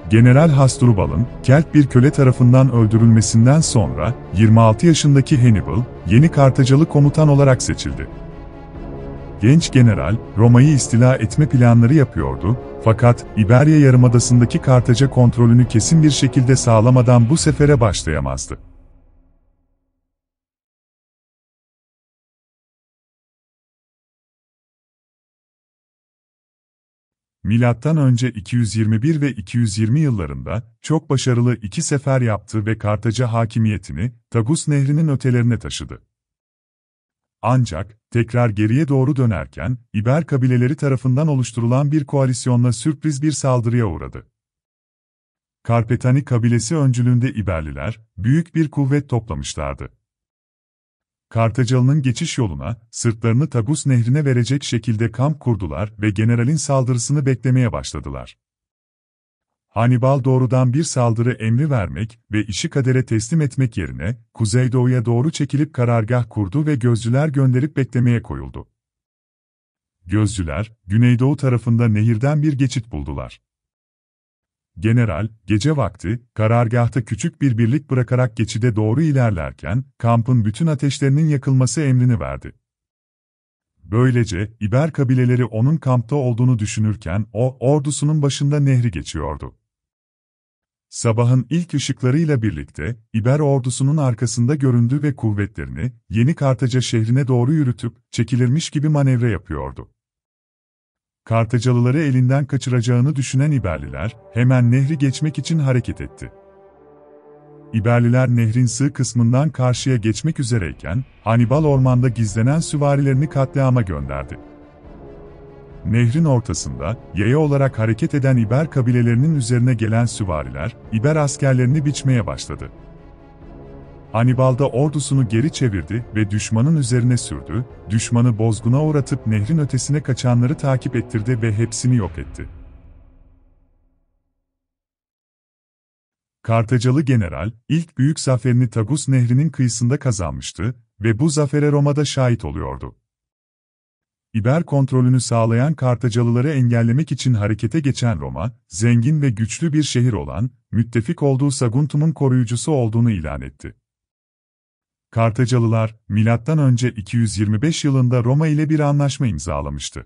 General Hasdrubal'ın Kelt bir köle tarafından öldürülmesinden sonra 26 yaşındaki Hannibal, yeni Kartacalı komutan olarak seçildi. Genç general, Roma'yı istila etme planları yapıyordu, fakat İberya Yarımadası'ndaki Kartaca kontrolünü kesin bir şekilde sağlamadan bu sefere başlayamazdı. Milattan önce 221 ve 220 yıllarında çok başarılı iki sefer yaptı ve Kartaca hakimiyetini Tagus Nehri'nin ötelerine taşıdı. Ancak tekrar geriye doğru dönerken İber kabileleri tarafından oluşturulan bir koalisyonla sürpriz bir saldırıya uğradı. Karpetani kabilesi öncülüğünde İberliler büyük bir kuvvet toplamışlardı. Kartacalı'nın geçiş yoluna, sırtlarını Tagus Nehri'ne verecek şekilde kamp kurdular ve generalin saldırısını beklemeye başladılar. Hannibal doğrudan bir saldırı emri vermek ve işi kadere teslim etmek yerine, kuzeydoğuya doğru çekilip karargah kurdu ve gözcüler gönderip beklemeye koyuldu. Gözcüler, güneydoğu tarafında nehirden bir geçit buldular. General, gece vakti, karargahta küçük bir birlik bırakarak geçide doğru ilerlerken, kampın bütün ateşlerinin yakılması emrini verdi. Böylece, İber kabileleri onun kampta olduğunu düşünürken, o, ordusunun başında nehri geçiyordu. Sabahın ilk ışıklarıyla birlikte, İber ordusunun arkasında göründü ve kuvvetlerini, Yeni Kartaca şehrine doğru yürütüp, çekilirmiş gibi manevra yapıyordu. Kartacalıları elinden kaçıracağını düşünen İberliler, hemen nehri geçmek için hareket etti. İberliler nehrin sığ kısmından karşıya geçmek üzereyken, Hannibal ormanda gizlenen süvarilerini katliama gönderdi. Nehrin ortasında, yaya olarak hareket eden İber kabilelerinin üzerine gelen süvariler, İber askerlerini biçmeye başladı. Hannibal da ordusunu geri çevirdi ve düşmanın üzerine sürdü, düşmanı bozguna uğratıp nehrin ötesine kaçanları takip ettirdi ve hepsini yok etti. Kartacalı general, ilk büyük zaferini Tagus Nehri'nin kıyısında kazanmıştı ve bu zafere Roma'da şahit oluyordu. İber kontrolünü sağlayan Kartacalıları engellemek için harekete geçen Roma, zengin ve güçlü bir şehir olan, müttefik olduğu Saguntum'un koruyucusu olduğunu ilan etti. Kartacalılar, M.Ö. 225 yılında Roma ile bir anlaşma imzalamıştı.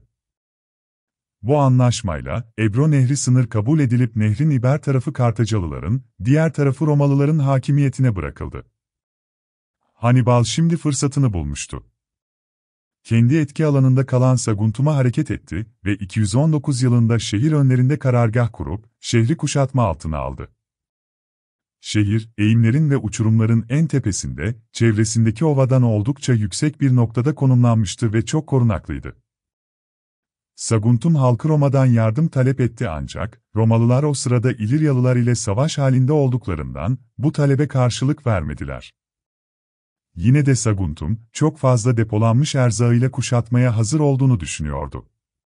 Bu anlaşmayla, Ebro Nehri sınır kabul edilip nehrin İber tarafı Kartacalıların, diğer tarafı Romalıların hakimiyetine bırakıldı. Hannibal şimdi fırsatını bulmuştu. Kendi etki alanında kalan Saguntum'a hareket etti ve 219 yılında şehir önlerinde karargah kurup, şehri kuşatma altına aldı. Şehir, eğimlerin ve uçurumların en tepesinde, çevresindeki ovadan oldukça yüksek bir noktada konumlanmıştı ve çok korunaklıydı. Saguntum halkı Roma'dan yardım talep etti ancak, Romalılar o sırada İliryalılar ile savaş halinde olduklarından, bu talebe karşılık vermediler. Yine de Saguntum, çok fazla depolanmış erzağıyla kuşatmaya hazır olduğunu düşünüyordu.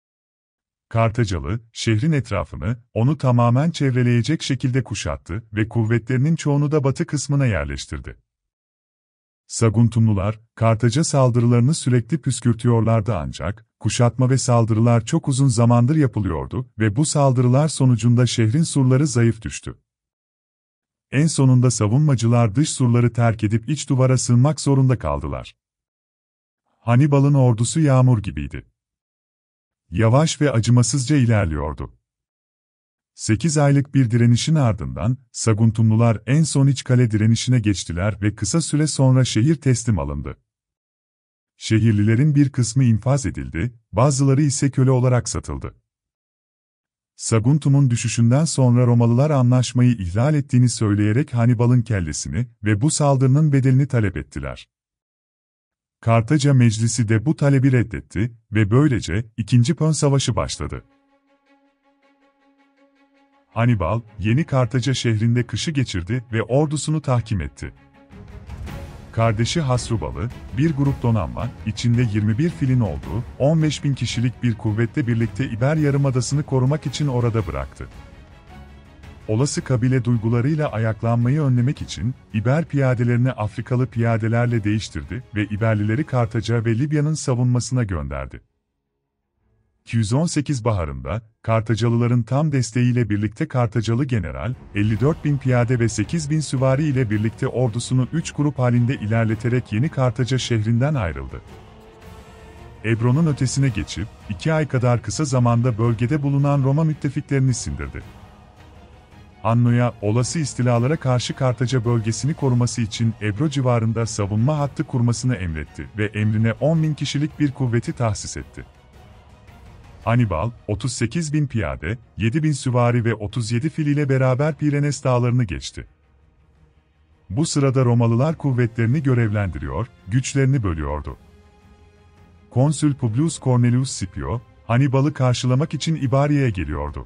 Kartacalı, şehrin etrafını, onu tamamen çevreleyecek şekilde kuşattı ve kuvvetlerinin çoğunu da batı kısmına yerleştirdi. Saguntumlular, Kartaca saldırılarını sürekli püskürtüyorlardı ancak, kuşatma ve saldırılar çok uzun zamandır yapılıyordu ve bu saldırılar sonucunda şehrin surları zayıf düştü. En sonunda savunmacılar dış surları terk edip iç duvara sığınmak zorunda kaldılar. Hannibal'ın ordusu yağmur gibiydi. Yavaş ve acımasızca ilerliyordu. 8 aylık bir direnişin ardından, Saguntumlular en son iç kale direnişine geçtiler ve kısa süre sonra şehir teslim alındı. Şehirlilerin bir kısmı infaz edildi, bazıları ise köle olarak satıldı. Saguntum'un düşüşünden sonra Romalılar anlaşmayı ihlal ettiğini söyleyerek Hannibal'ın kellesini ve bu saldırının bedelini talep ettiler. Kartaca Meclisi de bu talebi reddetti ve böylece İkinci Pön Savaşı başladı. Hannibal, Yeni Kartaca şehrinde kışı geçirdi ve ordusunu tahkim etti. Kardeşi Hasdrubal'ı, bir grup donanma, içinde 21 filin olduğu, 15.000 kişilik bir kuvvetle birlikte İber Yarımadası'nı korumak için orada bıraktı. Olası kabile duygularıyla ayaklanmayı önlemek için, İber piyadelerini Afrikalı piyadelerle değiştirdi ve İberlileri Kartaca ve Libya'nın savunmasına gönderdi. 218 baharında, Kartacalıların tam desteğiyle birlikte Kartacalı general, 54.000 piyade ve 8.000 süvari ile birlikte ordusunu 3 grup halinde ilerleterek Yeni Kartaca şehrinden ayrıldı. Ebro'nun ötesine geçip, 2 ay kadar kısa zamanda bölgede bulunan Roma müttefiklerini sindirdi. Hanno'ya olası istilalara karşı Kartaca bölgesini koruması için Ebro civarında savunma hattı kurmasını emretti ve emrine 10.000 kişilik bir kuvveti tahsis etti. Hannibal, 38.000 piyade, 7.000 süvari ve 37 fil ile beraber Pirenes dağlarını geçti. Bu sırada Romalılar kuvvetlerini görevlendiriyor, güçlerini bölüyordu. Konsül Publius Cornelius Scipio, Hannibal'ı karşılamak için İbaria'ya geliyordu.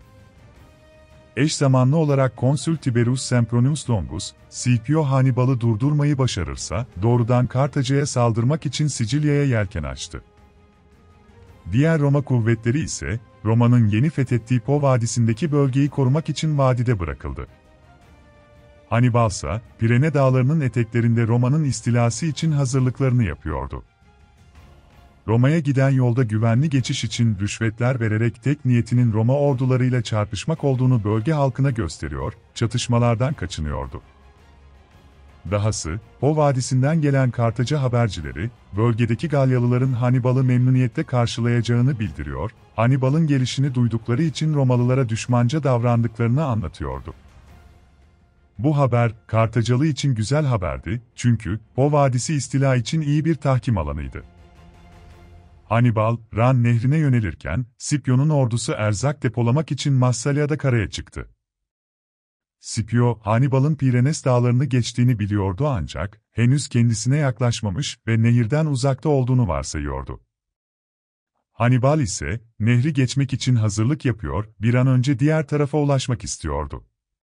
Eş zamanlı olarak Konsül Tiberius Sempronius Longus, Scipio Hannibal'ı durdurmayı başarırsa, doğrudan Kartaca'ya saldırmak için Sicilya'ya yelken açtı. Diğer Roma kuvvetleri ise, Roma'nın yeni fethettiği Po Vadisi'ndeki bölgeyi korumak için vadide bırakıldı. Hannibal ise, Pirene dağlarının eteklerinde Roma'nın istilası için hazırlıklarını yapıyordu. Roma'ya giden yolda güvenli geçiş için rüşvetler vererek tek niyetinin Roma ordularıyla çarpışmak olduğunu bölge halkına gösteriyor, çatışmalardan kaçınıyordu. Dahası, Po Vadisi'nden gelen Kartaca habercileri, bölgedeki Galyalıların Hannibal'ı memnuniyetle karşılayacağını bildiriyor, Hannibal'ın gelişini duydukları için Romalılara düşmanca davrandıklarını anlatıyordu. Bu haber, Kartacalı için güzel haberdi, çünkü Po Vadisi istila için iyi bir tahkim alanıydı. Hannibal, Ran nehrine yönelirken, Scipio'nun ordusu erzak depolamak için Massalia'da karaya çıktı. Scipio, Hannibal'ın Pirenes dağlarını geçtiğini biliyordu ancak, henüz kendisine yaklaşmamış ve nehirden uzakta olduğunu varsayıyordu. Hannibal ise, nehri geçmek için hazırlık yapıyor, bir an önce diğer tarafa ulaşmak istiyordu.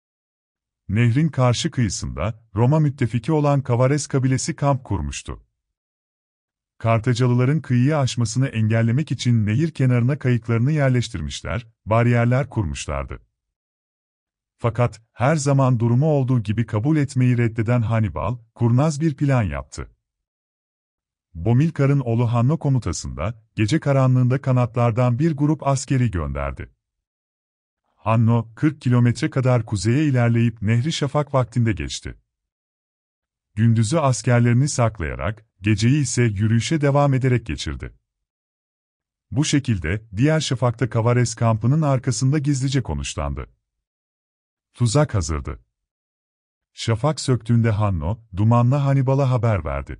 Nehrin karşı kıyısında, Roma müttefiki olan Kavares kabilesi kamp kurmuştu. Kartacalıların kıyıyı aşmasını engellemek için nehir kenarına kayıklarını yerleştirmişler, bariyerler kurmuşlardı. Fakat, her zaman durumu olduğu gibi kabul etmeyi reddeden Hannibal, kurnaz bir plan yaptı. Bomilkar'ın oğlu Hanno komutasında, gece karanlığında kanatlardan bir grup askeri gönderdi. Hanno, 40 kilometre kadar kuzeye ilerleyip nehri şafak vaktinde geçti. Gündüzü askerlerini saklayarak, geceyi ise yürüyüşe devam ederek geçirdi. Bu şekilde, diğer şafakta Kavares kampının arkasında gizlice konuşlandı. Tuzak hazırdı. Şafak söktüğünde Hanno, dumanlı Hannibal'a haber verdi.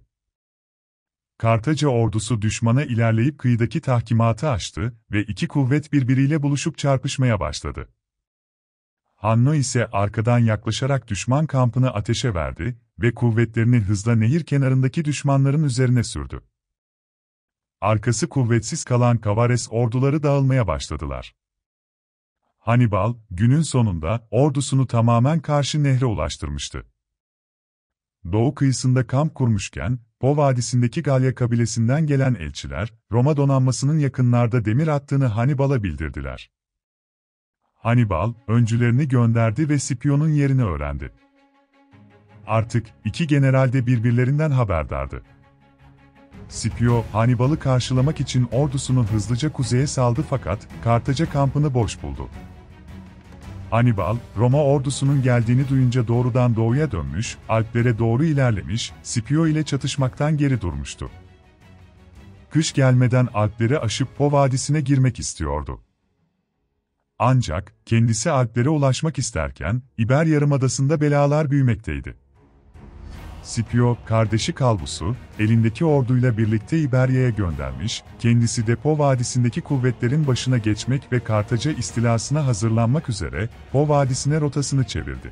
Kartaca ordusu düşmana ilerleyip kıyıdaki tahkimatı açtı ve iki kuvvet birbiriyle buluşup çarpışmaya başladı. Hanno ise arkadan yaklaşarak düşman kampını ateşe verdi ve kuvvetlerini hızla nehir kenarındaki düşmanların üzerine sürdü. Arkası kuvvetsiz kalan Kavares orduları dağılmaya başladılar. Hannibal, günün sonunda ordusunu tamamen karşı nehre ulaştırmıştı. Doğu kıyısında kamp kurmuşken, Po Vadisi'ndeki Galya kabilesinden gelen elçiler, Roma donanmasının yakınlarda demir attığını Hannibal'a bildirdiler. Hannibal, öncülerini gönderdi ve Scipio'nun yerini öğrendi. Artık iki general de birbirlerinden haberdardı. Scipio, Hannibal'ı karşılamak için ordusunu hızlıca kuzeye saldı fakat Kartaca kampını boş buldu. Hannibal, Roma ordusunun geldiğini duyunca doğrudan doğuya dönmüş, Alplere doğru ilerlemiş, Scipio ile çatışmaktan geri durmuştu. Kış gelmeden Alpleri aşıp Po Vadisi'ne girmek istiyordu. Ancak, kendisi Alplere ulaşmak isterken, İber Yarımadası'nda belalar büyümekteydi. Scipio, kardeşi Calvus'u, elindeki orduyla birlikte İberya'ya göndermiş, kendisi de Po Vadisi'ndeki kuvvetlerin başına geçmek ve Kartaca istilasına hazırlanmak üzere, Po Vadisi'ne rotasını çevirdi.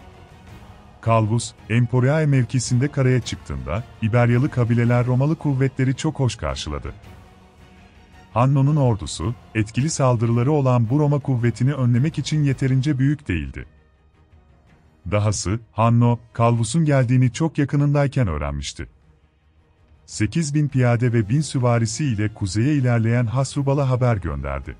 Calvus, Emporiae mevkisinde karaya çıktığında, İberyalı kabileler Romalı kuvvetleri çok hoş karşıladı. Hanno'nun ordusu, etkili saldırıları olan bu Roma kuvvetini önlemek için yeterince büyük değildi. Dahası, Hanno, Calvus'un geldiğini çok yakınındayken öğrenmişti. 8.000 piyade ve 1000 süvarisi ile kuzeye ilerleyen Hasrubal'a haber gönderdi.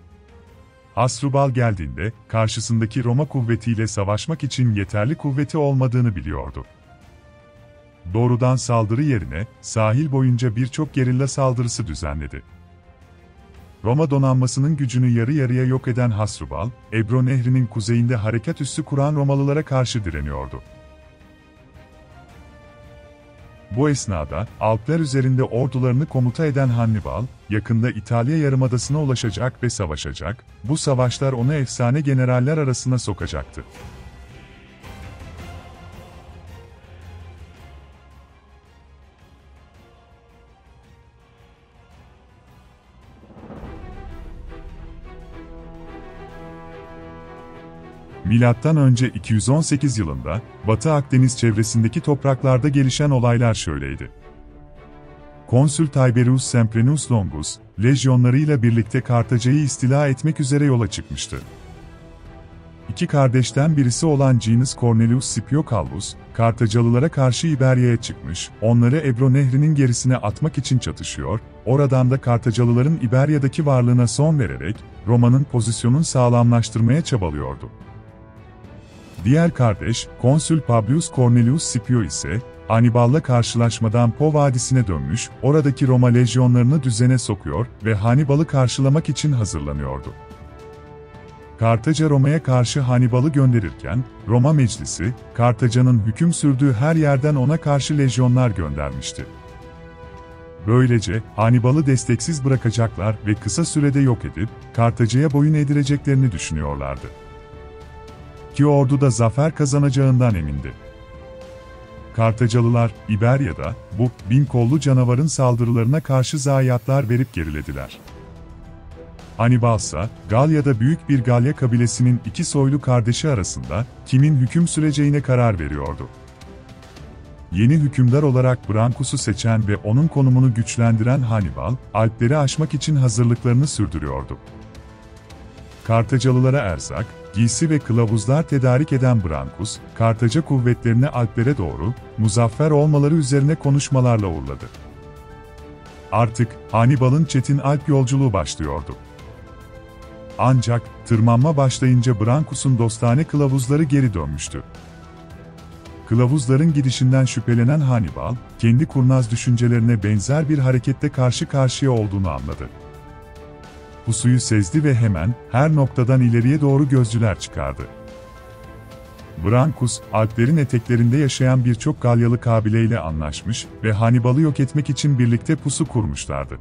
Hasrubal geldiğinde, karşısındaki Roma kuvvetiyle savaşmak için yeterli kuvveti olmadığını biliyordu. Doğrudan saldırı yerine, sahil boyunca birçok gerilla saldırısı düzenledi. Roma donanmasının gücünü yarı yarıya yok eden Hasrubal, Ebro Nehri'nin kuzeyinde harekat üssü kuran Romalılara karşı direniyordu. Bu esnada, Alpler üzerinde ordularını komuta eden Hannibal, yakında İtalya Yarımadası'na ulaşacak ve savaşacak, bu savaşlar onu efsane generaller arasına sokacaktı. Milattan önce 218 yılında, Batı Akdeniz çevresindeki topraklarda gelişen olaylar şöyleydi. Konsül Tiberius Sempronius Longus, lejyonlarıyla birlikte Kartaca'yı istila etmek üzere yola çıkmıştı. İki kardeşten birisi olan Gnaeus Cornelius Scipio Calvus, Kartacalılara karşı İberya'ya çıkmış, onları Ebro Nehri'nin gerisine atmak için çatışıyor, oradan da Kartacalıların İberya'daki varlığına son vererek, Roma'nın pozisyonunu sağlamlaştırmaya çabalıyordu. Diğer kardeş, Konsül Publius Cornelius Scipio ise, Hannibal'la karşılaşmadan Po Vadisi'ne dönmüş, oradaki Roma lejyonlarını düzene sokuyor ve Hannibal'ı karşılamak için hazırlanıyordu. Kartaca Roma'ya karşı Hannibal'ı gönderirken, Roma Meclisi, Kartaca'nın hüküm sürdüğü her yerden ona karşı lejyonlar göndermişti. Böylece, Hannibal'ı desteksiz bırakacaklar ve kısa sürede yok edip, Kartaca'ya boyun eğdireceklerini düşünüyorlardı. Ki ordu da zafer kazanacağından emindi. Kartacalılar, İberya'da, bu, 1000 kollu canavarın saldırılarına karşı zayiatlar verip gerilediler. Hannibal ise, Galya'da büyük bir Galya kabilesinin iki soylu kardeşi arasında, kimin hüküm süreceğine karar veriyordu. Yeni hükümdar olarak Brancus'u seçen ve onun konumunu güçlendiren Hannibal, Alpleri aşmak için hazırlıklarını sürdürüyordu. Kartacalılara erzak, giysi ve kılavuzlar tedarik eden Brancus, Kartaca kuvvetlerini Alplere doğru, muzaffer olmaları üzerine konuşmalarla uğurladı. Artık, Hannibal'ın çetin Alp yolculuğu başlıyordu. Ancak, tırmanma başlayınca Brancus'un dostane kılavuzları geri dönmüştü. Kılavuzların gidişinden şüphelenen Hannibal, kendi kurnaz düşüncelerine benzer bir harekette karşı karşıya olduğunu anladı. Pusuyu sezdi ve hemen, her noktadan ileriye doğru gözcüler çıkardı. Brancus, Alplerin eteklerinde yaşayan birçok Galyalı kabileyle anlaşmış ve Hannibal'ı yok etmek için birlikte pusu kurmuşlardı.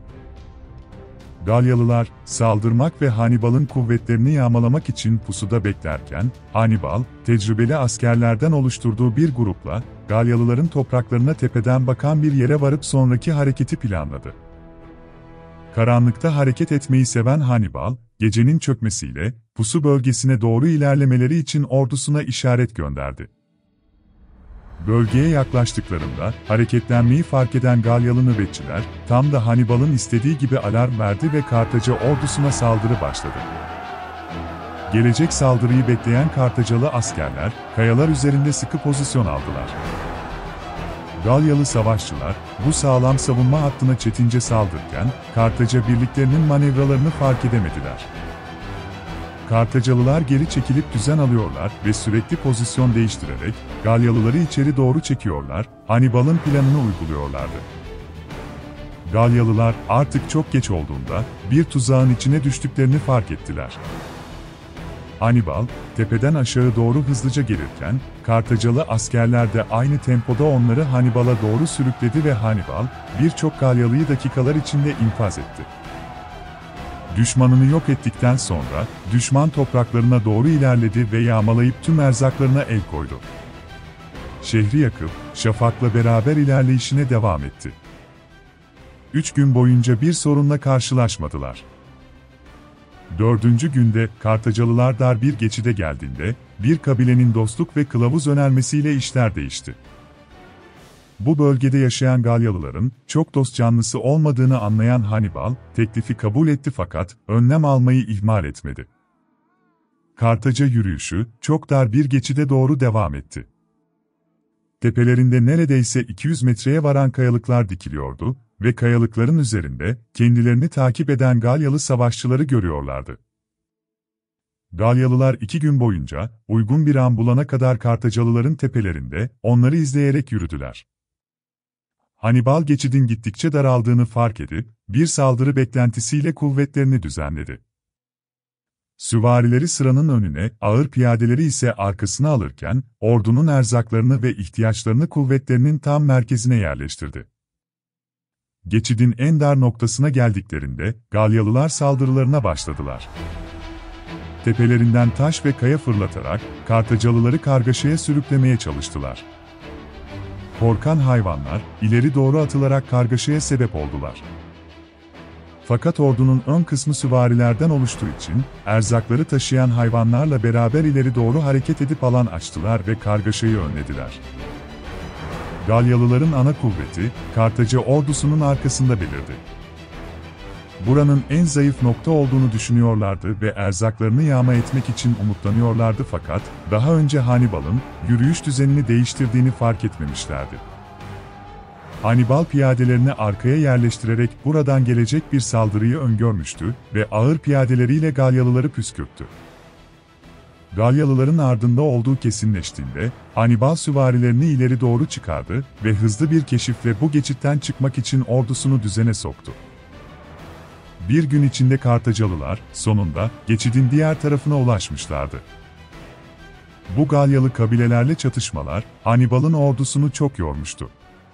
Galyalılar, saldırmak ve Hannibal'ın kuvvetlerini yağmalamak için pusuda beklerken, Hannibal, tecrübeli askerlerden oluşturduğu bir grupla, Galyalıların topraklarına tepeden bakan bir yere varıp sonraki hareketi planladı. Karanlıkta hareket etmeyi seven Hannibal, gecenin çökmesiyle, pusu bölgesine doğru ilerlemeleri için ordusuna işaret gönderdi. Bölgeye yaklaştıklarında, hareketlenmeyi fark eden Galyalı nöbetçiler, tam da Hannibal'ın istediği gibi alarm verdi ve Kartaca ordusuna saldırı başladı. Gelecek saldırıyı bekleyen Kartacalı askerler, kayalar üzerinde sıkı pozisyon aldılar. Galyalı savaşçılar, bu sağlam savunma hattına çetince saldırırken, Kartaca birliklerinin manevralarını fark edemediler. Kartacalılar geri çekilip düzen alıyorlar ve sürekli pozisyon değiştirerek, Galyalıları içeri doğru çekiyorlar, Hannibal'ın planını uyguluyorlardı. Galyalılar, artık çok geç olduğunda, bir tuzağın içine düştüklerini fark ettiler. Hannibal, tepeden aşağı doğru hızlıca gelirken, Kartacalı askerler de aynı tempoda onları Hannibal'a doğru sürükledi ve Hannibal, birçok Galyalı'yı dakikalar içinde infaz etti. Düşmanını yok ettikten sonra, düşman topraklarına doğru ilerledi ve yağmalayıp tüm erzaklarına el koydu. Şehri yakıp, şafakla beraber ilerleyişine devam etti. 3 gün boyunca bir sorunla karşılaşmadılar. 4. günde, Kartacalılar dar bir geçide geldiğinde, bir kabilenin dostluk ve kılavuz önermesiyle işler değişti. Bu bölgede yaşayan Galyalıların, çok dost canlısı olmadığını anlayan Hannibal, teklifi kabul etti fakat, önlem almayı ihmal etmedi. Kartaca yürüyüşü, çok dar bir geçide doğru devam etti. Tepelerinde neredeyse 200 metreye varan kayalıklar dikiliyordu ve kayalıkların üzerinde, kendilerini takip eden Galyalı savaşçıları görüyorlardı. Galyalılar 2 gün boyunca, uygun bir an bulana kadar Kartacalıların tepelerinde, onları izleyerek yürüdüler. Hannibal geçidin gittikçe daraldığını fark edip, bir saldırı beklentisiyle kuvvetlerini düzenledi. Süvarileri sıranın önüne, ağır piyadeleri ise arkasına alırken, ordunun erzaklarını ve ihtiyaçlarını kuvvetlerinin tam merkezine yerleştirdi. Geçidin en dar noktasına geldiklerinde, Galyalılar saldırılarına başladılar. Tepelerinden taş ve kaya fırlatarak, Kartacalıları kargaşaya sürüklemeye çalıştılar. Korkan hayvanlar, ileri doğru atılarak kargaşaya sebep oldular. Fakat ordunun ön kısmı süvarilerden oluştuğu için, erzakları taşıyan hayvanlarla beraber ileri doğru hareket edip alan açtılar ve kargaşayı önlediler. Galyalıların ana kuvveti, Kartaca ordusunun arkasında belirdi. Buranın en zayıf nokta olduğunu düşünüyorlardı ve erzaklarını yağma etmek için umutlanıyorlardı fakat, daha önce Hannibal'ın, yürüyüş düzenini değiştirdiğini fark etmemişlerdi. Hannibal piyadelerini arkaya yerleştirerek buradan gelecek bir saldırıyı öngörmüştü ve ağır piyadeleriyle Galyalıları püskürttü. Galyalıların ardında olduğu kesinleştiğinde, Hannibal süvarilerini ileri doğru çıkardı ve hızlı bir keşifle bu geçitten çıkmak için ordusunu düzene soktu. Bir gün içinde Kartacalılar, sonunda, geçidin diğer tarafına ulaşmışlardı. Bu Galyalı kabilelerle çatışmalar, Hannibal'ın ordusunu çok yormuştu.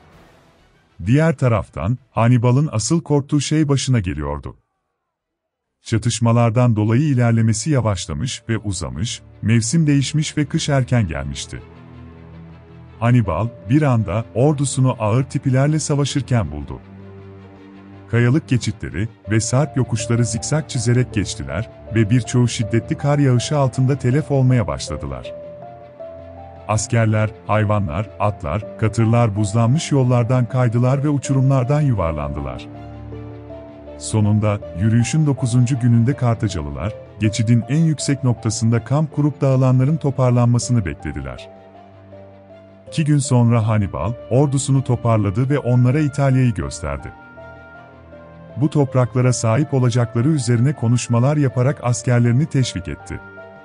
Diğer taraftan, Hannibal'ın asıl korktuğu şey başına geliyordu. Çatışmalardan dolayı ilerlemesi yavaşlamış ve uzamış, mevsim değişmiş ve kış erken gelmişti. Hannibal, bir anda, ordusunu ağır tipilerle savaşırken buldu. Kayalık geçitleri ve sarp yokuşları zikzak çizerek geçtiler ve birçoğu şiddetli kar yağışı altında telef olmaya başladılar. Askerler, hayvanlar, atlar, katırlar buzlanmış yollardan kaydılar ve uçurumlardan yuvarlandılar. Sonunda, yürüyüşün 9. gününde Kartacalılar, geçidin en yüksek noktasında kamp kurup dağılanların toparlanmasını beklediler. 2 gün sonra Hannibal, ordusunu toparladı ve onlara İtalya'yı gösterdi. Bu topraklara sahip olacakları üzerine konuşmalar yaparak askerlerini teşvik etti.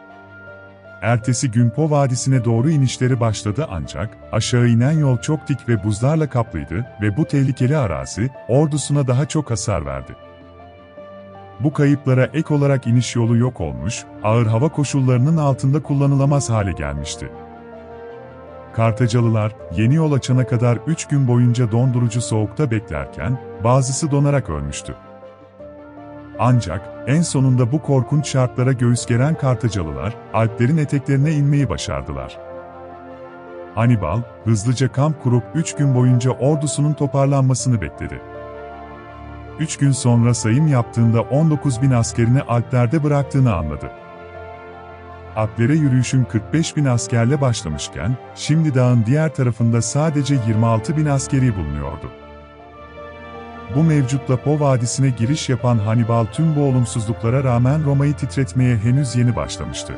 Ertesi gün Po Vadisi'ne doğru inişleri başladı ancak, aşağı inen yol çok dik ve buzlarla kaplıydı ve bu tehlikeli arazi, ordusuna daha çok hasar verdi. Bu kayıplara ek olarak iniş yolu yok olmuş, ağır hava koşullarının altında kullanılamaz hale gelmişti. Kartacalılar, yeni yol açana kadar 3 gün boyunca dondurucu soğukta beklerken, bazısı donarak ölmüştü. Ancak, en sonunda bu korkunç şartlara göğüs geren Kartacalılar, Alplerin eteklerine inmeyi başardılar. Hannibal, hızlıca kamp kurup 3 gün boyunca ordusunun toparlanmasını bekledi. 3 gün sonra sayım yaptığında 19.000 askerini Alplerde bıraktığını anladı. Alplere yürüyüşün 45.000 askerle başlamışken, şimdi dağın diğer tarafında sadece 26.000 askeri bulunuyordu. Bu mevcutla Po Vadisi'ne giriş yapan Hannibal tüm bu olumsuzluklara rağmen Roma'yı titretmeye henüz yeni başlamıştı.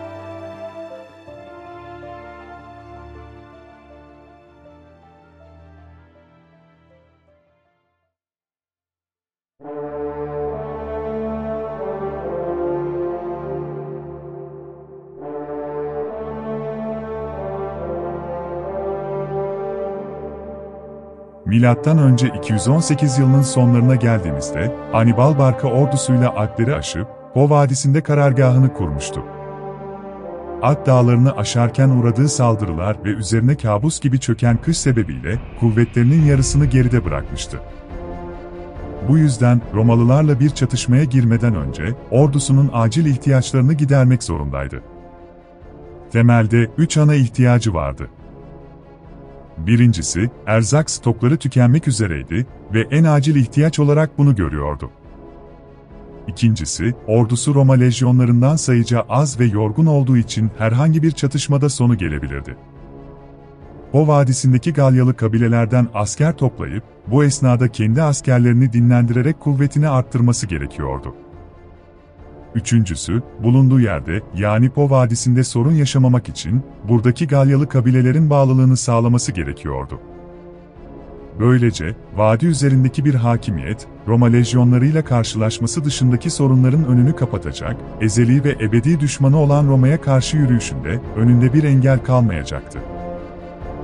Milattan önce 218 yılının sonlarına geldiğimizde, Hannibal Barca ordusuyla Alpleri aşıp, Po Vadisi'nde karargahını kurmuştu. Alp dağlarını aşarken uğradığı saldırılar ve üzerine kabus gibi çöken kış sebebiyle, kuvvetlerinin yarısını geride bırakmıştı. Bu yüzden, Romalılarla bir çatışmaya girmeden önce, ordusunun acil ihtiyaçlarını gidermek zorundaydı. Temelde, 3 ana ihtiyacı vardı. Birincisi, erzak stokları tükenmek üzereydi ve en acil ihtiyaç olarak bunu görüyordu. İkincisi, ordusu Roma lejyonlarından sayıca az ve yorgun olduğu için herhangi bir çatışmada sonu gelebilirdi. Po Vadisi'ndeki Galyalı kabilelerden asker toplayıp, bu esnada kendi askerlerini dinlendirerek kuvvetini arttırması gerekiyordu. Üçüncüsü, bulunduğu yerde, yani Po Vadisi'nde sorun yaşamamak için, buradaki Galyalı kabilelerin bağlılığını sağlaması gerekiyordu. Böylece, vadi üzerindeki bir hakimiyet, Roma lejyonlarıyla karşılaşması dışındaki sorunların önünü kapatacak, ezeli ve ebedi düşmanı olan Roma'ya karşı yürüyüşünde, önünde bir engel kalmayacaktı.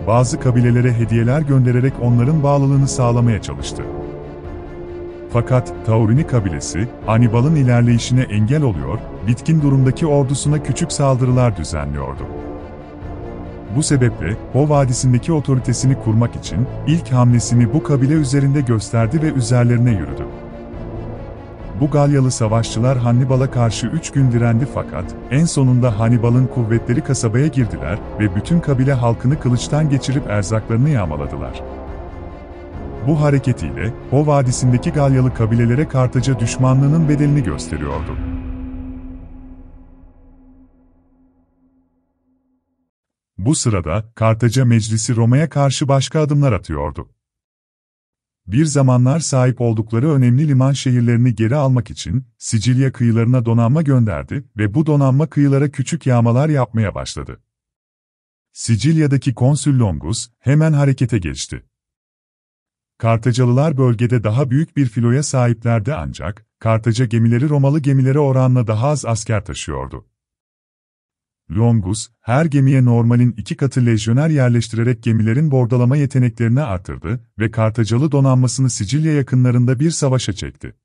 bazı kabilelere hediyeler göndererek onların bağlılığını sağlamaya çalıştı. Fakat Taurini kabilesi, Hannibal'ın ilerleyişine engel oluyor, bitkin durumdaki ordusuna küçük saldırılar düzenliyordu. Bu sebeple, Po Vadisi'ndeki otoritesini kurmak için ilk hamlesini bu kabile üzerinde gösterdi ve üzerlerine yürüdü. Bu Galyalı savaşçılar Hannibal'a karşı 3 gün direndi fakat en sonunda Hannibal'ın kuvvetleri kasabaya girdiler ve bütün kabile halkını kılıçtan geçirip erzaklarını yağmaladılar. Bu hareketiyle Po Vadisi'ndeki Galyalı kabilelere Kartaca düşmanlığının bedelini gösteriyordu. Bu sırada Kartaca Meclisi Roma'ya karşı başka adımlar atıyordu. Bir zamanlar sahip oldukları önemli liman şehirlerini geri almak için Sicilya kıyılarına donanma gönderdi ve bu donanma kıyılara küçük yağmalar yapmaya başladı. Sicilya'daki konsül Longus hemen harekete geçti. Kartacalılar bölgede daha büyük bir filoya sahiplerdi ancak Kartaca gemileri Romalı gemilere oranla daha az asker taşıyordu. Longus, her gemiye normalin 2 katı lejyoner yerleştirerek gemilerin bordalama yeteneklerini artırdı ve Kartacalı donanmasını Sicilya yakınlarında bir savaşa çekti.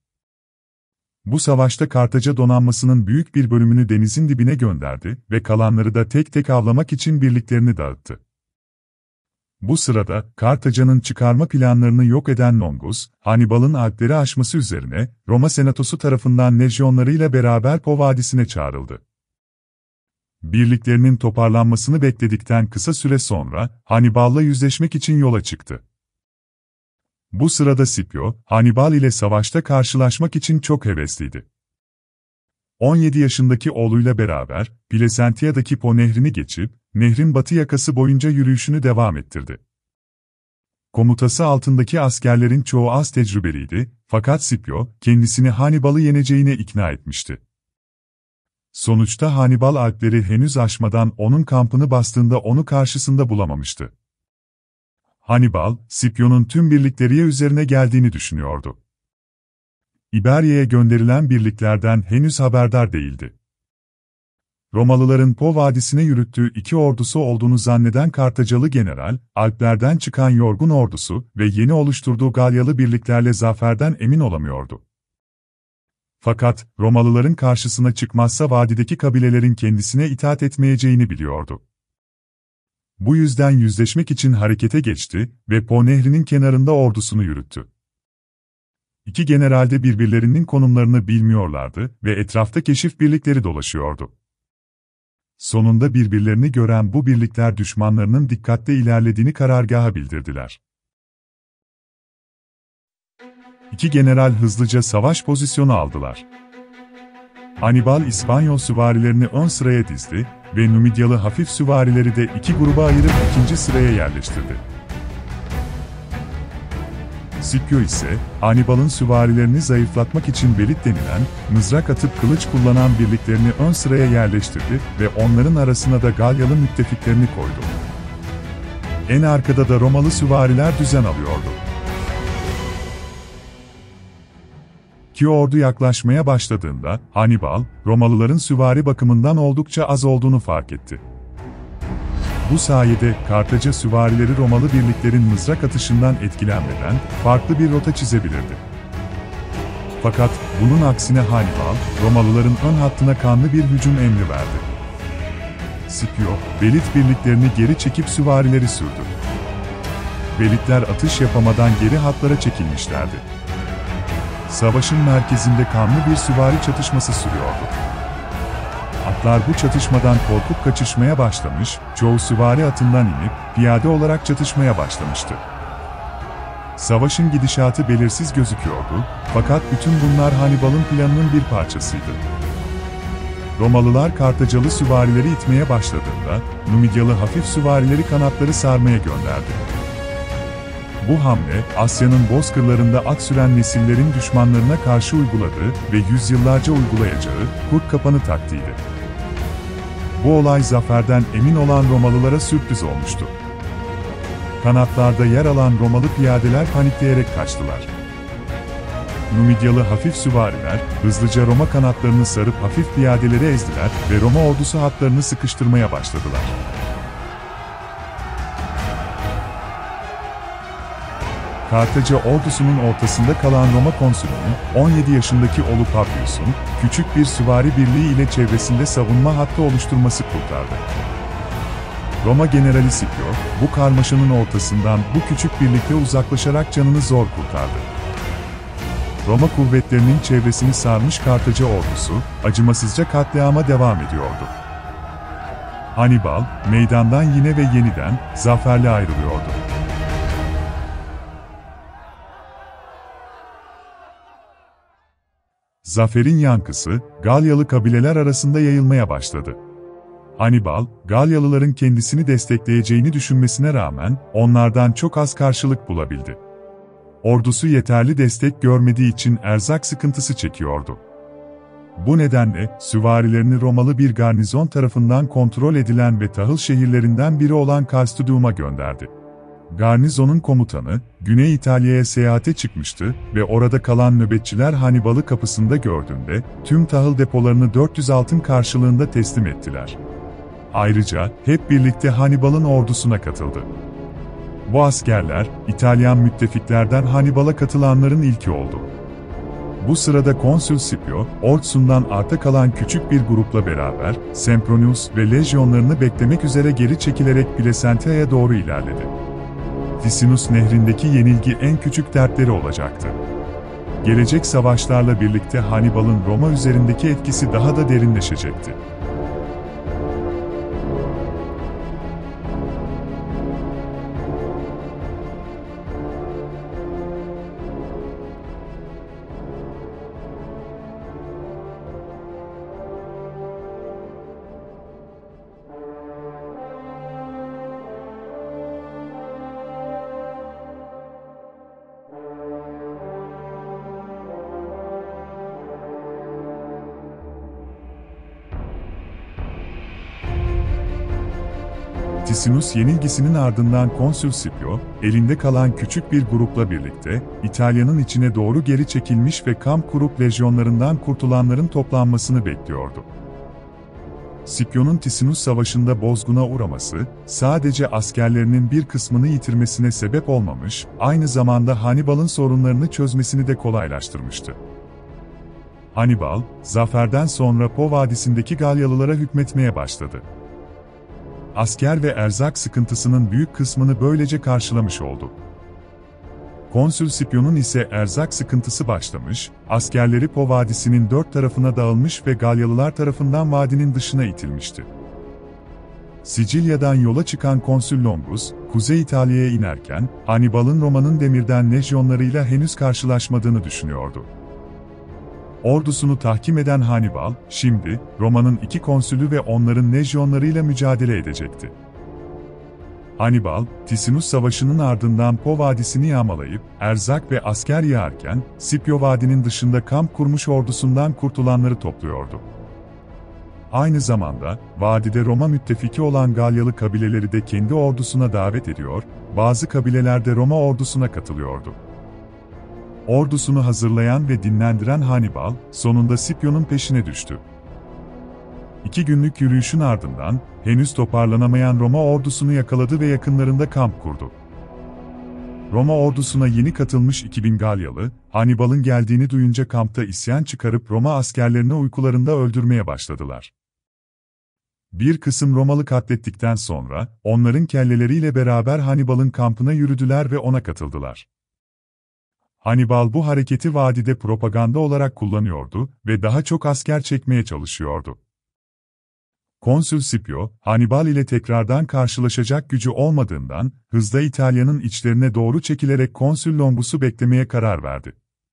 Bu savaşta Kartaca donanmasının büyük bir bölümünü denizin dibine gönderdi ve kalanları da tek tek avlamak için birliklerini dağıttı. Bu sırada Kartaca'nın çıkarma planlarını yok eden Longus, Hannibal'ın Alpleri aşması üzerine Roma Senatosu tarafından lejyonlarıyla beraber Po Vadisi'ne çağrıldı. Birliklerinin toparlanmasını bekledikten kısa süre sonra Hannibal'la yüzleşmek için yola çıktı. Bu sırada Scipio, Hannibal ile savaşta karşılaşmak için çok hevesliydi. 17 yaşındaki oğluyla beraber Plasentia'daki Po Nehri'ni geçip nehrin batı yakası boyunca yürüyüşünü devam ettirdi. Komutası altındaki askerlerin çoğu az tecrübeliydi fakat Scipio kendisini Hannibal'ı yeneceğine ikna etmişti. Sonuçta Hannibal Alpleri henüz aşmadan onun kampını bastığında onu karşısında bulamamıştı. Hannibal, Scipio'nun tüm birlikleriye üzerine geldiğini düşünüyordu. İberya'ya gönderilen birliklerden henüz haberdar değildi. Romalıların Po Vadisi'ne yürüttüğü 2 ordusu olduğunu zanneden Kartacalı general, Alplerden çıkan yorgun ordusu ve yeni oluşturduğu Galyalı birliklerle zaferden emin olamıyordu. Fakat Romalıların karşısına çıkmazsa vadideki kabilelerin kendisine itaat etmeyeceğini biliyordu. Bu yüzden yüzleşmek için harekete geçti ve Po Nehri'nin kenarında ordusunu yürüttü. İki general de birbirlerinin konumlarını bilmiyorlardı ve etrafta keşif birlikleri dolaşıyordu. Sonunda birbirlerini gören bu birlikler düşmanlarının dikkatle ilerlediğini karargaha bildirdiler. İki general hızlıca savaş pozisyonu aldılar. Hannibal İspanyol süvarilerini ön sıraya dizdi ve Numidyalı hafif süvarileri de 2 gruba ayırıp 2. sıraya yerleştirdi. Scipio ise Hannibal'ın süvarilerini zayıflatmak için belit denilen, mızrak atıp kılıç kullanan birliklerini ön sıraya yerleştirdi ve onların arasına da Galyalı müttefiklerini koydu. En arkada da Romalı süvariler düzen alıyordu. İki ordu yaklaşmaya başladığında Hannibal, Romalıların süvari bakımından oldukça az olduğunu fark etti. Bu sayede Kartaca süvarileri Romalı birliklerin mızrak atışından etkilenmeden farklı bir rota çizebilirdi. Fakat bunun aksine Hannibal, Romalıların ön hattına kanlı bir hücum emri verdi. Scipio, belit birliklerini geri çekip süvarileri sürdü. Belitler atış yapamadan geri hatlara çekilmişlerdi. Savaşın merkezinde kanlı bir süvari çatışması sürüyordu. Atlar bu çatışmadan korkup kaçışmaya başlamış, çoğu süvari atından inip piyade olarak çatışmaya başlamıştı. Savaşın gidişatı belirsiz gözüküyordu, fakat bütün bunlar Hannibal'ın planının bir parçasıydı. Romalılar Kartacalı süvarileri itmeye başladığında, Numidyalı hafif süvarileri kanatları sarmaya gönderdi. Bu hamle, Asya'nın bozkırlarında at süren nesillerin düşmanlarına karşı uyguladığı ve yüzyıllarca uygulayacağı kurt kapanı taktiğiydi. Bu olay zaferden emin olan Romalılara sürpriz olmuştu. Kanatlarda yer alan Romalı piyadeler panikleyerek kaçtılar. Numidyalı hafif süvariler, hızlıca Roma kanatlarını sarıp hafif piyadeleri ezdiler ve Roma ordusu hatlarını sıkıştırmaya başladılar. Kartaca ordusunun ortasında kalan Roma konsülünün, 17 yaşındaki oğlu Publius'un, küçük bir süvari birliği ile çevresinde savunma hattı oluşturması kurtardı. Roma generali Scipio, bu karmaşanın ortasından bu küçük birlikte uzaklaşarak canını zor kurtardı. Roma kuvvetlerinin çevresini sarmış Kartaca ordusu, acımasızca katliama devam ediyordu. Hannibal, meydandan yine ve yeniden, zaferle ayrılıyordu. Zaferin yankısı, Galyalı kabileler arasında yayılmaya başladı. Hannibal, Galyalıların kendisini destekleyeceğini düşünmesine rağmen, onlardan çok az karşılık bulabildi. Ordusu yeterli destek görmediği için erzak sıkıntısı çekiyordu. Bu nedenle, süvarilerini Romalı bir garnizon tarafından kontrol edilen ve tahıl şehirlerinden biri olan Castudium'a gönderdi. Garnizonun komutanı, Güney İtalya'ya seyahate çıkmıştı ve orada kalan nöbetçiler Hannibal'ı kapısında gördüğünde, tüm tahıl depolarını 400 altın karşılığında teslim ettiler. Ayrıca, hep birlikte Hannibal'ın ordusuna katıldı. Bu askerler, İtalyan müttefiklerden Hannibal'a katılanların ilki oldu. Bu sırada Konsül Scipio, ordusundan arta kalan küçük bir grupla beraber, Sempronius ve lejyonlarını beklemek üzere geri çekilerek Placentea'ya doğru ilerledi. Ticinus nehrindeki yenilgi en küçük dertleri olacaktı. Gelecek savaşlarla birlikte Hannibal'ın Roma üzerindeki etkisi daha da derinleşecekti. Ticinus yenilgisinin ardından Konsül Scipio, elinde kalan küçük bir grupla birlikte, İtalya'nın içine doğru geri çekilmiş ve kamp kurup lejyonlarından kurtulanların toplanmasını bekliyordu. Scipio'nun Ticinus Savaşı'nda bozguna uğraması, sadece askerlerinin bir kısmını yitirmesine sebep olmamış, aynı zamanda Hannibal'ın sorunlarını çözmesini de kolaylaştırmıştı. Hannibal, zaferden sonra Po Vadisi'ndeki Galyalılara hükmetmeye başladı. Asker ve erzak sıkıntısının büyük kısmını böylece karşılamış oldu. Konsül Scipio'nun ise erzak sıkıntısı başlamış, askerleri Po Vadisi'nin dört tarafına dağılmış ve Galyalılar tarafından vadinin dışına itilmişti. Sicilya'dan yola çıkan Konsül Longus, Kuzey İtalya'ya inerken, Hannibal'ın Roma'nın demirden lejyonlarıyla henüz karşılaşmadığını düşünüyordu. Ordusunu tahkim eden Hannibal, şimdi, Roma'nın iki konsülü ve onların lejyonlarıyla mücadele edecekti. Hannibal, Ticinus Savaşı'nın ardından Po Vadisi'ni yağmalayıp, erzak ve asker yağarken, Scipio Vadi'nin dışında kamp kurmuş ordusundan kurtulanları topluyordu. Aynı zamanda, vadide Roma müttefiki olan Galyalı kabileleri de kendi ordusuna davet ediyor, bazı kabileler de Roma ordusuna katılıyordu. Ordusunu hazırlayan ve dinlendiren Hannibal, sonunda Scipio'nun peşine düştü. 2 günlük yürüyüşün ardından, henüz toparlanamayan Roma ordusunu yakaladı ve yakınlarında kamp kurdu. Roma ordusuna yeni katılmış 2000 Galyalı, Hannibal'ın geldiğini duyunca kampta isyan çıkarıp Roma askerlerini uykularında öldürmeye başladılar. Bir kısım Romalı katlettikten sonra, onların kelleleriyle beraber Hannibal'ın kampına yürüdüler ve ona katıldılar. Hannibal bu hareketi vadide propaganda olarak kullanıyordu ve daha çok asker çekmeye çalışıyordu. Konsül Scipio, Hannibal ile tekrardan karşılaşacak gücü olmadığından, hızla İtalya'nın içlerine doğru çekilerek Konsül Longus'u beklemeye karar verdi.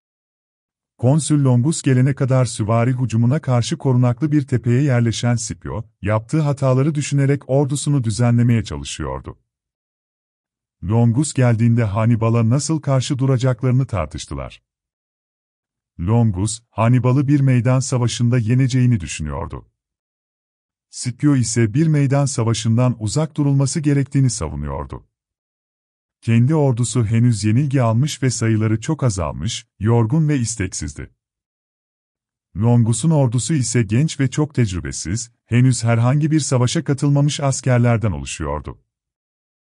Konsül Longus gelene kadar süvari hücumuna karşı korunaklı bir tepeye yerleşen Scipio, yaptığı hataları düşünerek ordusunu düzenlemeye çalışıyordu. Longus geldiğinde Hannibal'a nasıl karşı duracaklarını tartıştılar. Longus, Hannibal'ı bir meydan savaşında yeneceğini düşünüyordu. Scipio ise bir meydan savaşından uzak durulması gerektiğini savunuyordu. Kendi ordusu henüz yenilgi almış ve sayıları çok azalmış, yorgun ve isteksizdi. Longus'un ordusu ise genç ve çok tecrübesiz, henüz herhangi bir savaşa katılmamış askerlerden oluşuyordu.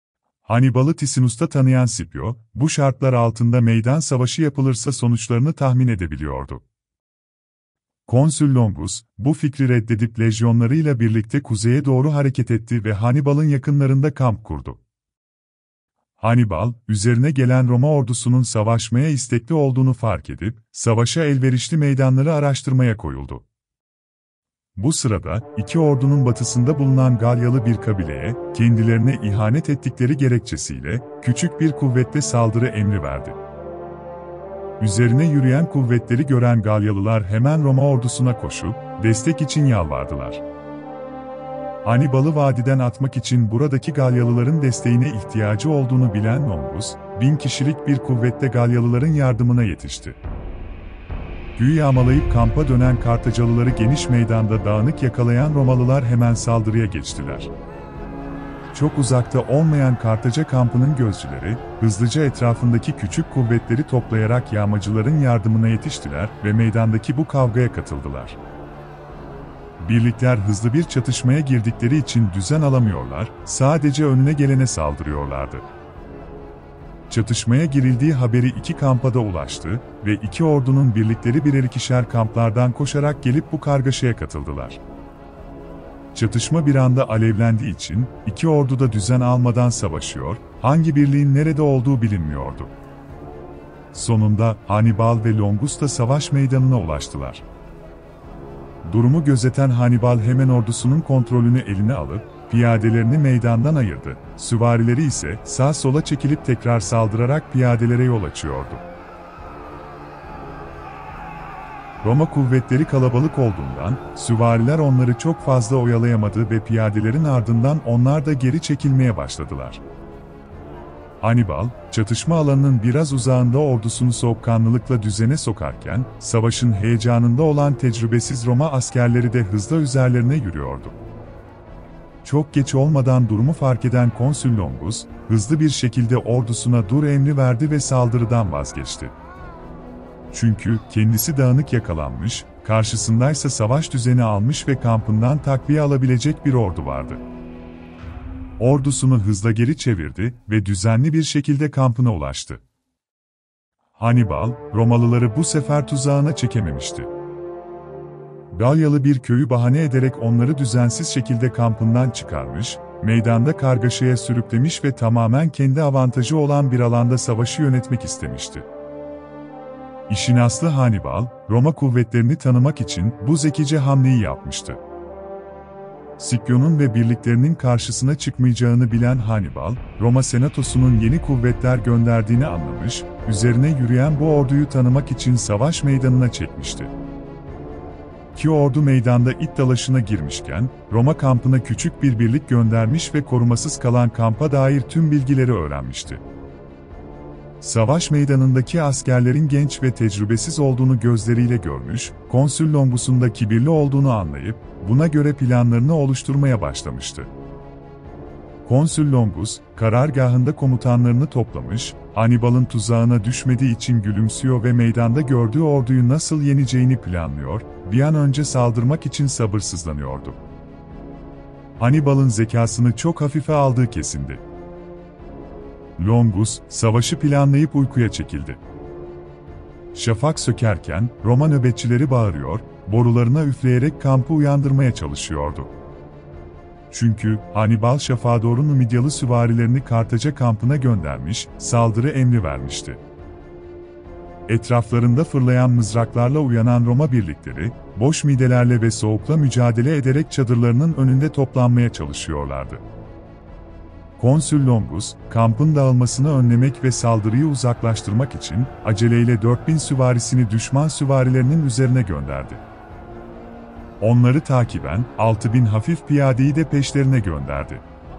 Hannibal'ı Ticinus'ta tanıyan Scipio, bu şartlar altında meydan savaşı yapılırsa sonuçlarını tahmin edebiliyordu. Konsül Longus, bu fikri reddedip lejyonlarıyla birlikte kuzeye doğru hareket etti ve Hannibal'ın yakınlarında kamp kurdu. Hannibal, üzerine gelen Roma ordusunun savaşmaya istekli olduğunu fark edip, savaşa elverişli meydanları araştırmaya koyuldu. Bu sırada, iki ordunun batısında bulunan Galyalı bir kabileye, kendilerine ihanet ettikleri gerekçesiyle, küçük bir kuvvetle saldırı emri verdi. Üzerine yürüyen kuvvetleri gören Galyalılar hemen Roma ordusuna koşup, destek için yalvardılar. Hannibal'ı vadiden atmak için buradaki Galyalıların desteğine ihtiyacı olduğunu bilen Longus, 1000 kişilik bir kuvvetle Galyalıların yardımına yetişti. Köyü yağmalayıp kampa dönen Kartacalıları geniş meydanda dağınık yakalayan Romalılar hemen saldırıya geçtiler. Çok uzakta olmayan Kartaca kampının gözcüleri, hızlıca etrafındaki küçük kuvvetleri toplayarak yağmacıların yardımına yetiştiler ve meydandaki bu kavgaya katıldılar. Birlikler hızlı bir çatışmaya girdikleri için düzen alamıyorlar, sadece önüne gelene saldırıyorlardı. Çatışmaya girildiği haberi iki kampa da ulaştı ve iki ordunun birlikleri birer ikişer kamplardan koşarak gelip bu kargaşaya katıldılar. Çatışma bir anda alevlendiği için iki ordu da düzen almadan savaşıyor, hangi birliğin nerede olduğu bilinmiyordu. Sonunda Hannibal ve Longus da savaş meydanına ulaştılar. Durumu gözeten Hannibal hemen ordusunun kontrolünü eline alıp, piyadelerini meydandan ayırdı, süvarileri ise sağa sola çekilip tekrar saldırarak piyadelere yol açıyordu. Roma kuvvetleri kalabalık olduğundan, süvariler onları çok fazla oyalayamadı ve piyadelerin ardından onlar da geri çekilmeye başladılar. Hannibal, çatışma alanının biraz uzağında ordusunu soğukkanlılıkla düzene sokarken, savaşın heyecanında olan tecrübesiz Roma askerleri de hızla üzerlerine yürüyordu. Çok geç olmadan durumu fark eden Konsül Longus, hızlı bir şekilde ordusuna dur emri verdi ve saldırıdan vazgeçti. Çünkü kendisi dağınık yakalanmış, karşısındaysa savaş düzeni almış ve kampından takviye alabilecek bir ordu vardı. Ordusunu hızla geri çevirdi ve düzenli bir şekilde kampına ulaştı. Hannibal, Romalıları bu sefer tuzağına çekememişti. Galyalı bir köyü bahane ederek onları düzensiz şekilde kampından çıkarmış, meydanda kargaşaya sürüklemiş ve tamamen kendi avantajı olan bir alanda savaşı yönetmek istemişti. İşin aslı Hannibal, Roma kuvvetlerini tanımak için bu zekice hamleyi yapmıştı. Scipio'nun ve birliklerinin karşısına çıkmayacağını bilen Hannibal, Roma Senatosu'nun yeni kuvvetler gönderdiğini anlamış, üzerine yürüyen bu orduyu tanımak için savaş meydanına çekmişti. İki ordu meydanda it dalaşına girmişken, Roma kampına küçük bir birlik göndermiş ve korumasız kalan kampa dair tüm bilgileri öğrenmişti. Savaş meydanındaki askerlerin genç ve tecrübesiz olduğunu gözleriyle görmüş, Konsül Longus'un da kibirli olduğunu anlayıp, buna göre planlarını oluşturmaya başlamıştı. Konsül Longus, karargahında komutanlarını toplamış, Hannibal'ın tuzağına düşmediği için gülümsüyor ve meydanda gördüğü orduyu nasıl yeneceğini planlıyor, bir an önce saldırmak için sabırsızlanıyordu. Hannibal'ın zekasını çok hafife aldığı kesindi. Longus, savaşı planlayıp uykuya çekildi. Şafak sökerken, Roma nöbetçileri bağırıyor, borularına üfleyerek kampı uyandırmaya çalışıyordu. Çünkü Hannibal şafağa doğru Numidyalı süvarilerini Kartaca kampına göndermiş, saldırı emri vermişti. Etraflarında fırlayan mızraklarla uyanan Roma birlikleri, boş midelerle ve soğukla mücadele ederek çadırlarının önünde toplanmaya çalışıyorlardı. Konsül Longus, kampın dağılmasını önlemek ve saldırıyı uzaklaştırmak için aceleyle 4000 süvarisini düşman süvarilerinin üzerine gönderdi. Onları takiben 6000 hafif piyadeyi de peşlerine gönderdi.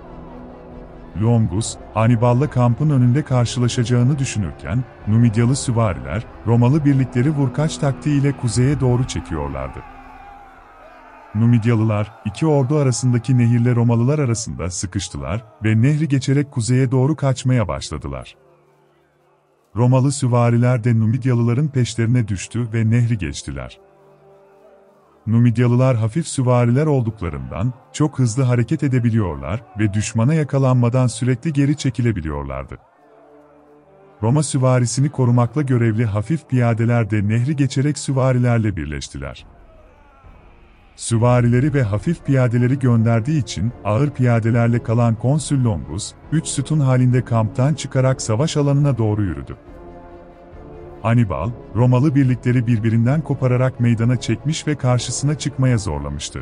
Longus, Hannibal'la kampın önünde karşılaşacağını düşünürken, Numidyalı süvariler, Romalı birlikleri vurkaç taktiğiyle kuzeye doğru çekiyorlardı. Numidyalılar, iki ordu arasındaki nehirle Romalılar arasında sıkıştılar ve nehri geçerek kuzeye doğru kaçmaya başladılar. Romalı süvariler de Numidyalıların peşlerine düştü ve nehri geçtiler. Numidyalılar hafif süvariler olduklarından çok hızlı hareket edebiliyorlar ve düşmana yakalanmadan sürekli geri çekilebiliyorlardı. Roma süvarisini korumakla görevli hafif piyadeler de nehri geçerek süvarilerle birleştiler. Süvarileri ve hafif piyadeleri gönderdiği için ağır piyadelerle kalan Konsül Longus, 3 sütun halinde kamptan çıkarak savaş alanına doğru yürüdü. Hannibal, Romalı birlikleri birbirinden kopararak meydana çekmiş ve karşısına çıkmaya zorlamıştı.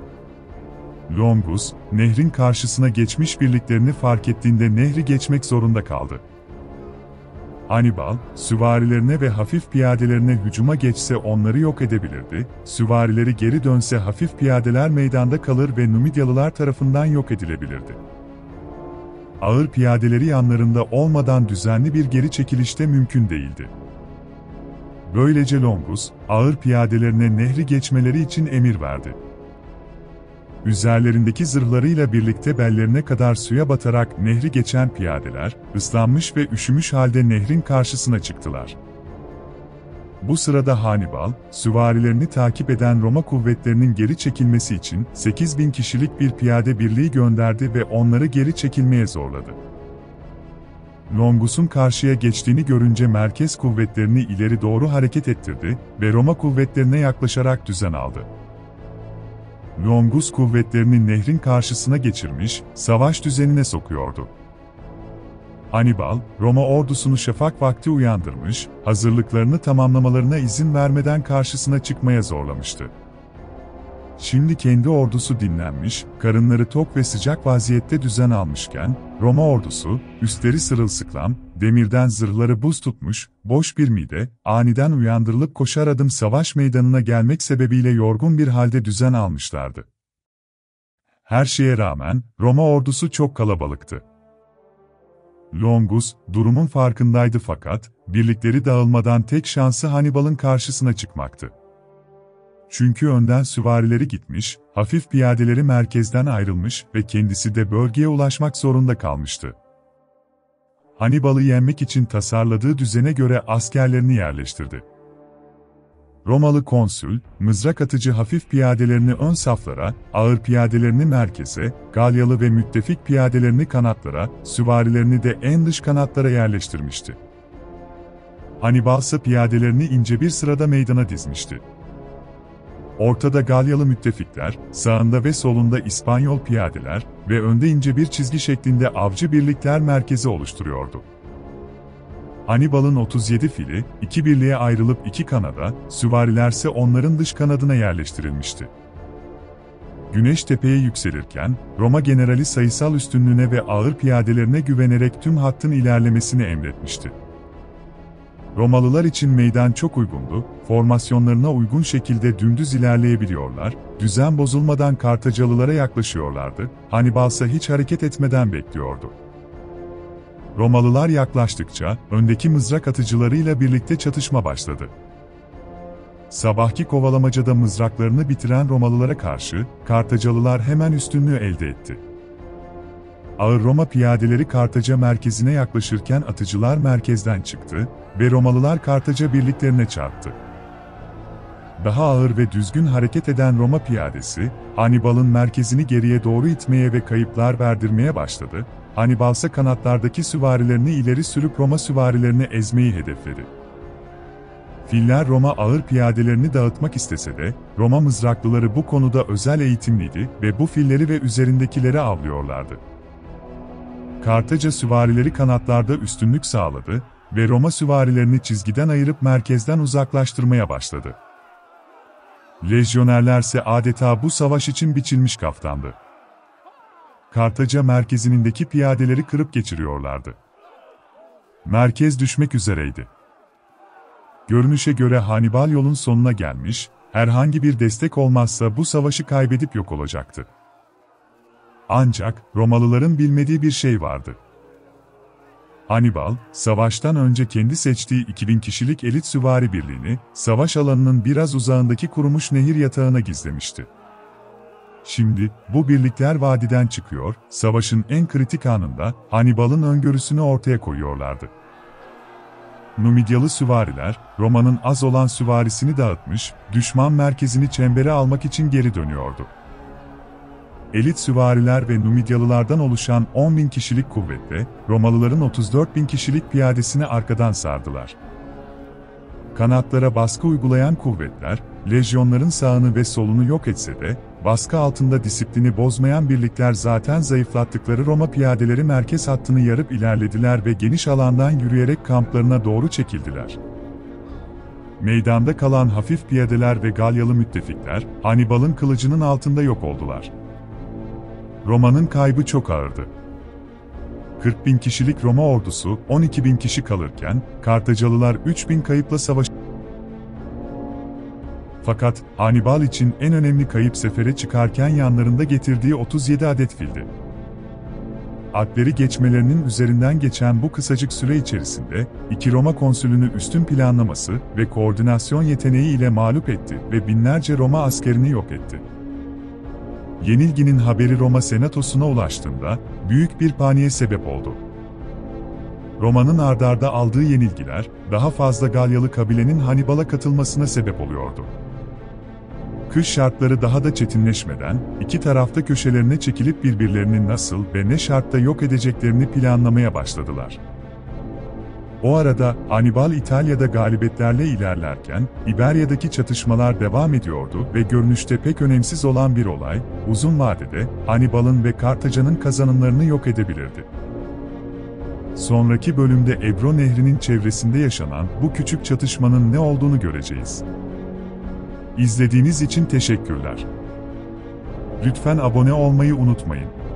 Longus, nehrin karşısına geçmiş birliklerini fark ettiğinde nehri geçmek zorunda kaldı. Hannibal, süvarilerine ve hafif piyadelerine hücuma geçse onları yok edebilirdi, süvarileri geri dönse hafif piyadeler meydanda kalır ve Numidyalılar tarafından yok edilebilirdi. Ağır piyadeleri yanlarında olmadan düzenli bir geri çekilişte mümkün değildi. Böylece Longus, ağır piyadelerine nehri geçmeleri için emir verdi. Üzerlerindeki zırhlarıyla birlikte bellerine kadar suya batarak nehri geçen piyadeler, ıslanmış ve üşümüş halde nehrin karşısına çıktılar. Bu sırada Hannibal, süvarilerini takip eden Roma kuvvetlerinin geri çekilmesi için 8.000 kişilik bir piyade birliği gönderdi ve onları geri çekilmeye zorladı. Longus'un karşıya geçtiğini görünce merkez kuvvetlerini ileri doğru hareket ettirdi ve Roma kuvvetlerine yaklaşarak düzen aldı. Longus kuvvetlerini nehrin karşısına geçirmiş, savaş düzenine sokuyordu. Hannibal, Roma ordusunu şafak vakti uyandırmış, hazırlıklarını tamamlamalarına izin vermeden karşısına çıkmaya zorlamıştı. Şimdi kendi ordusu dinlenmiş, karınları tok ve sıcak vaziyette düzen almışken, Roma ordusu, üstleri sırılsıklam, demirden zırhları buz tutmuş, boş bir mide, aniden uyandırılıp koşar adım savaş meydanına gelmek sebebiyle yorgun bir halde düzen almışlardı. Her şeye rağmen, Roma ordusu çok kalabalıktı. Longus, durumun farkındaydı fakat, birlikleri dağılmadan tek şansı Hannibal'ın karşısına çıkmaktı. Çünkü önden süvarileri gitmiş, hafif piyadeleri merkezden ayrılmış ve kendisi de bölgeye ulaşmak zorunda kalmıştı. Hannibal'ı yenmek için tasarladığı düzene göre askerlerini yerleştirdi. Romalı konsül, mızrak atıcı hafif piyadelerini ön saflara, ağır piyadelerini merkeze, Galyalı ve müttefik piyadelerini kanatlara, süvarilerini de en dış kanatlara yerleştirmişti. Hannibal ise piyadelerini ince bir sırada meydana dizmişti. Ortada Galyalı müttefikler, sağında ve solunda İspanyol piyadeler ve önde ince bir çizgi şeklinde avcı birlikler merkezi oluşturuyordu. Hannibal'ın 37 fili, iki birliğe ayrılıp iki kanada, süvarilerse onların dış kanadına yerleştirilmişti. Güneş tepeye yükselirken, Roma generali sayısal üstünlüğüne ve ağır piyadelerine güvenerek tüm hattın ilerlemesini emretmişti. Romalılar için meydan çok uygundu, formasyonlarına uygun şekilde dümdüz ilerleyebiliyorlar, düzen bozulmadan Kartacalılara yaklaşıyorlardı, Hannibal ise hiç hareket etmeden bekliyordu. Romalılar yaklaştıkça, öndeki mızrak atıcılarıyla birlikte çatışma başladı. Sabahki kovalamacada mızraklarını bitiren Romalılara karşı, Kartacalılar hemen üstünlüğü elde etti. Ağır Roma piyadeleri Kartaca merkezine yaklaşırken atıcılar merkezden çıktı ve Romalılar Kartaca birliklerine çarptı. Daha ağır ve düzgün hareket eden Roma piyadesi, Hannibal'ın merkezini geriye doğru itmeye ve kayıplar verdirmeye başladı, Hannibal ise kanatlardaki süvarilerini ileri sürüp Roma süvarilerini ezmeyi hedefledi. Filler Roma ağır piyadelerini dağıtmak istese de, Roma mızraklıları bu konuda özel eğitimliydi ve bu filleri ve üzerindekileri avlıyorlardı. Kartaca süvarileri kanatlarda üstünlük sağladı ve Roma süvarilerini çizgiden ayırıp merkezden uzaklaştırmaya başladı. Lejyonerlerse adeta bu savaş için biçilmiş kaftandı. Kartaca merkezindeki piyadeleri kırıp geçiriyorlardı. Merkez düşmek üzereydi. Görünüşe göre Hannibal yolun sonuna gelmiş, herhangi bir destek olmazsa bu savaşı kaybedip yok olacaktı. Ancak Romalıların bilmediği bir şey vardı. Hannibal, savaştan önce kendi seçtiği 2000 kişilik elit süvari birliğini, savaş alanının biraz uzağındaki kurumuş nehir yatağına gizlemişti. Şimdi, bu birlikler vadiden çıkıyor, savaşın en kritik anında, Hannibal'ın öngörüsünü ortaya koyuyorlardı. Numidyalı süvariler, Roma'nın az olan süvarisini dağıtmış, düşman merkezini çembere almak için geri dönüyordu. Elit süvariler ve Numidyalılardan oluşan 10.000 kişilik kuvvetle, Romalıların 34.000 kişilik piyadesini arkadan sardılar. Kanatlara baskı uygulayan kuvvetler, lejyonların sağını ve solunu yok etse de, baskı altında disiplini bozmayan birlikler zaten zayıflattıkları Roma piyadeleri merkez hattını yarıp ilerlediler ve geniş alandan yürüyerek kamplarına doğru çekildiler. Meydanda kalan hafif piyadeler ve Galyalı müttefikler, Hannibal'ın kılıcının altında yok oldular. Roma'nın kaybı çok ağırdı. 40.000 kişilik Roma ordusu 12.000 kişi kalırken, Kartacalılar 3.000 kayıpla savaş. Fakat Hannibal için en önemli kayıp sefere çıkarken yanlarında getirdiği 37 adet fildi. Alpleri geçmelerinin üzerinden geçen bu kısacık süre içerisinde, iki Roma konsülünü üstün planlaması ve koordinasyon yeteneği ile mağlup etti ve binlerce Roma askerini yok etti. Yenilginin haberi Roma senatosuna ulaştığında, büyük bir paniğe sebep oldu. Roma'nın ardarda aldığı yenilgiler, daha fazla Galyalı kabilenin Hannibal'a katılmasına sebep oluyordu. Kış şartları daha da çetinleşmeden, iki tarafta köşelerine çekilip birbirlerini nasıl ve ne şartta yok edeceklerini planlamaya başladılar. O arada, Hannibal İtalya'da galibiyetlerle ilerlerken, İberya'daki çatışmalar devam ediyordu ve görünüşte pek önemsiz olan bir olay, uzun vadede, Hannibal'ın ve Kartaca'nın kazanımlarını yok edebilirdi. Sonraki bölümde Ebro Nehri'nin çevresinde yaşanan bu küçük çatışmanın ne olduğunu göreceğiz. İzlediğiniz için teşekkürler. Lütfen abone olmayı unutmayın.